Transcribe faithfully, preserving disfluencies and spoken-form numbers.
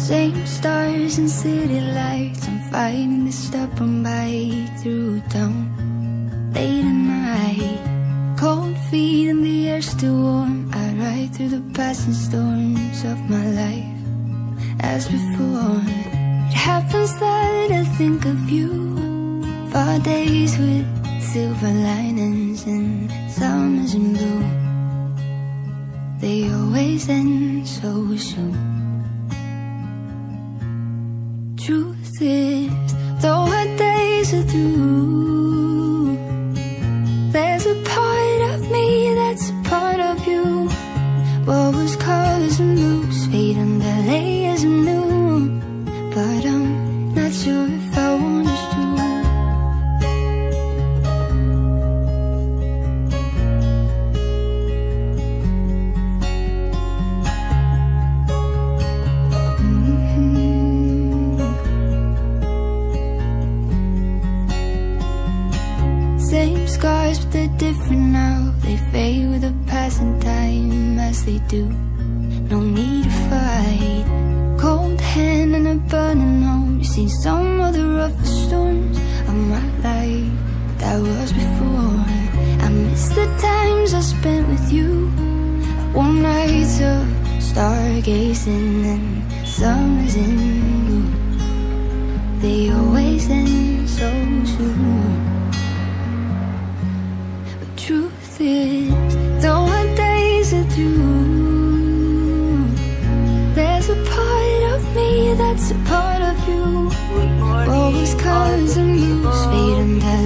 Same stars and city lights, I'm fighting this stubborn bite through town. Late at night, cold feet and the air still warm, I ride through the passing storms of my life. As before, it happens that I think of you. Fall days with silver linings and summers in blue, they always end so soon. Truth is, though our days are through, there's a part of me that's a part of you. What was colors and blues fade under layers of new, but I'm not sure if I want us to. Same scars, but they're different now. They fade with the passing time, as they do. No need to fight. Cold hand and a burning home. You've seen some of the roughest storms of my life. That was before. I miss the times I spent with you. Warm nights of stargazing and summers in blue, they always end so soon. Truth is, though our days are through, there's a part of me that's a part of you. What was colors and blues fade under